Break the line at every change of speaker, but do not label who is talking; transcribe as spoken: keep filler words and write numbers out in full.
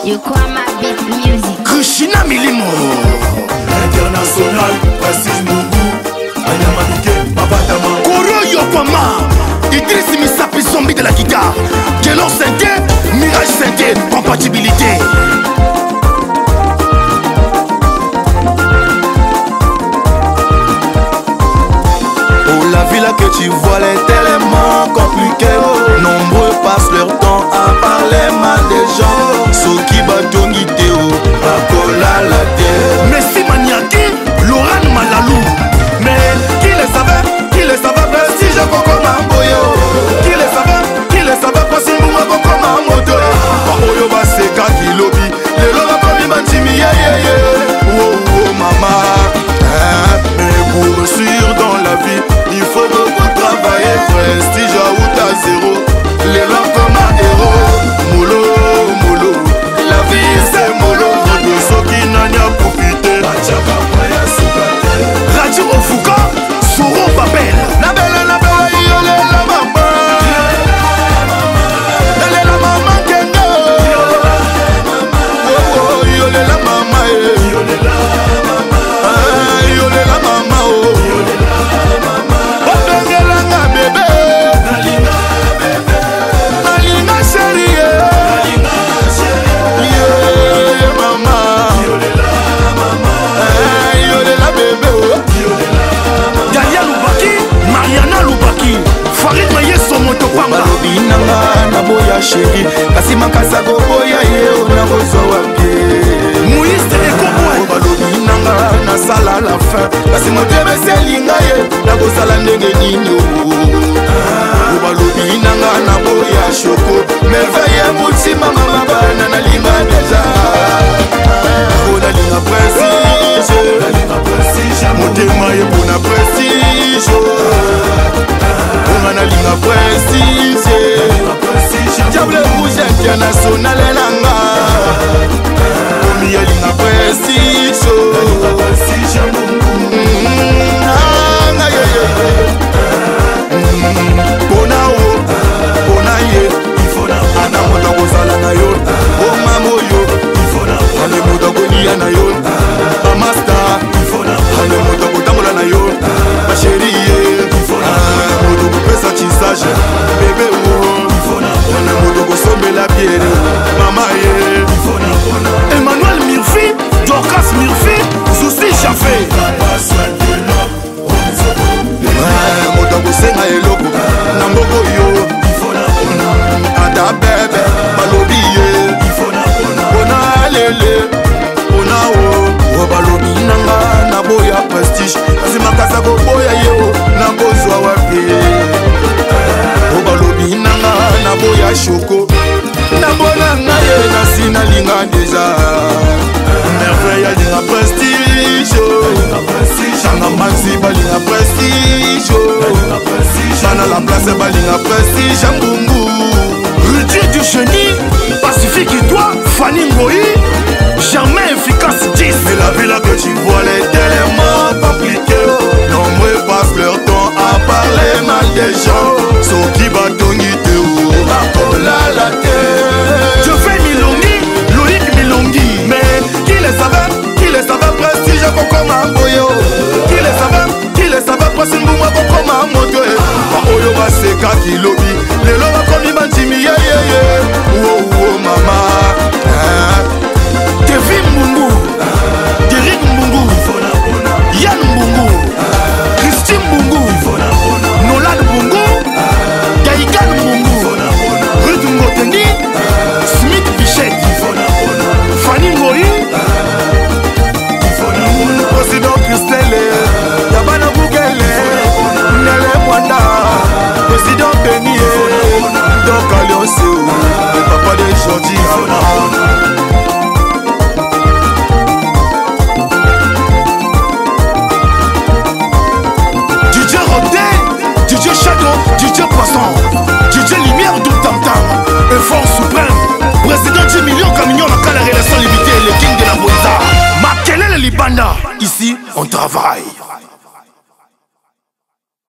Yokwama Beat Music.
Krishina Milimo
International, Francis Mougou, Anyamanike, Babatama.
Koro Yokwama, Idriss Misapi Zombie de la guitare. Kelor Synthé, Mirage Synthé, compatibilité.
Oh, la vie là que tu vois, elle est tellement compliquée. Nombreux passent leur temps à parler mal des gens. Ceux qui battent au Niteo, Bakola la terre.
Messi Maniaki, Laurent Malalou.
Mais qui le savait, qui le savait, prestige Coco Mamboyo. Qui le savait, qui le savait, prestige Coco Mamoto. Bakoyo Baseka Kilobi, les lois comme Mantimi, yeah yeah yeah. Oh oh maman, mais pour réussir dans la vie, il faut beaucoup travailler. Prestige à ou à zéro, les lois comme un héros. Molo, molo, la vie c'est molo. De ceux qui n'en a profité.
Radio Ofuka, Soro Babel.
La belle, la belle, yole la maman. Yole la maman kendo. Oh oh, yole la maman. Yole la maman. Yole la maman. Oh, bébé la nga bébé. Nalinga bébé. Nalinga chérie. Nalinga chérie. Yeah, maman. Yole la maman. Yole la bébé. Yole la maman.
Galia Loubaki, Mariana Loubaki, Farid Mayeso Motopamba.
Balobi nanga na boya chéri, kasi makasa ko boya ye na bozo wapi.
Moïse Ekoboué.
Balobi nanga na sala la fin, kasi motema selinga ye na kosala ndenge nini. Balobi nanga na boya choko, merveille mutima mama bana na linga deja. Bona linga prestige, linga prestige, motema ye bona prestige. Ona linga prestige, diable rouge international elanga. Omi ya linga prestige, anga ye ye. Bona o, bona ye. Ana moto kozala na yo, o mamo yo. Ane moto kolia na yo, amasta. Ane moto kotambola na yo, ma chérie ye. Moto kopesa chisage, bébé o. Ane moto kosombela biere, mama ye.
Emmanuel Murphy, Dorcas Murphy, Zoussi Chafé.
Moto kosenga eloko, na mboko yo. Ata bebe, balobi ye. Bona lele, bona o. O balobi nanga na boya prestige, kasi makasa ko boya ye o, na bozwa wapi. O balobi nanga na boya choko, na bona nga ye na sina linga deja. Merveille linga prestige, shanga manzi balinga prestige, bana la place balinga prestige mbungu.
Rudy du génie, Pacifique Idoi, Fanny Ngoï, jamais efficace dix.
Mais la vie là que tu vois, elle est tellement compliquée. Nombreux passent leur temps à parler mal des gens. Ceux qui battent au Niteo, Bakola la terre.
Je fais Milongi, Loïc Milongi.
Mais qui les savait, qui les savait prestige Coco Mamboyo. Qui les savait, qui les savait prestige Mbouma Coco Mamoto. Baoyo Baseka Kilobi, les lois comme Imantimi, yeah yeah yeah. Oh oh maman.
Kevin Mbungu, Derek Mbungu, Yann Mbungu, Christine Mbungu, Nolan Mbungu, Gaïgan Mbungu, Ruth Ngotendi, Smith Bichette, Fanny Ngoï,
Président Christelle, Yabana Bougele, Nele Mwanda, Président Beni, Doc Alionso, le papa de Jordi Ama.
D J Rodin, D J Shadow, D J Poisson, D J Lumière du Tam Tam, Effort Suprême, Président dix millions camions dans la relation limitée, le king de la Boïza, Makelele Libanda, ici on travaille.